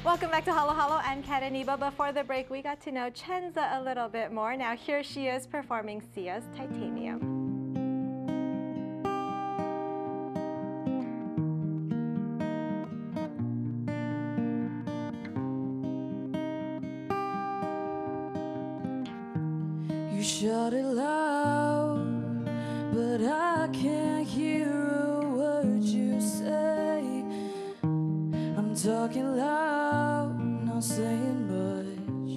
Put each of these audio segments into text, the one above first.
Welcome back to Halo Halo and Kat and Eva. Before the break, we got to know Chenza a little bit more. Now here she is performing Sia's Titanium. You shout it loud, but I can't hear a word you say. I'm talking loud, not saying much.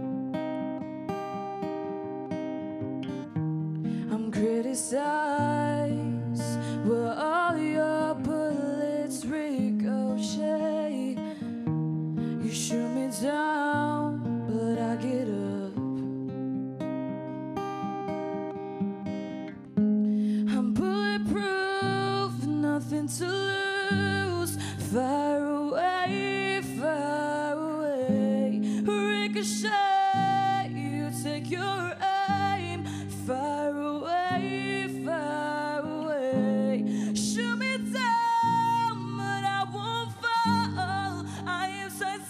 I'm criticized, where all your bullets ricochet. You shoot me down, but I get up. I'm bulletproof, nothing to lose. Fire away, ricochet, you take your aim. Fire away, shoot me down, but I won't fall. I am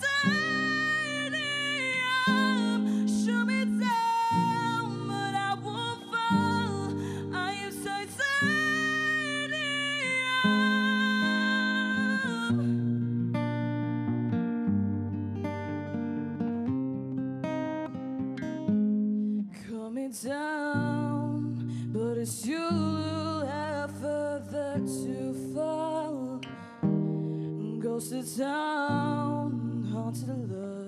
titanium. Shoot me down, but I won't fall. I am coming down, but it's you who have further to fall. Ghost of town, haunted love.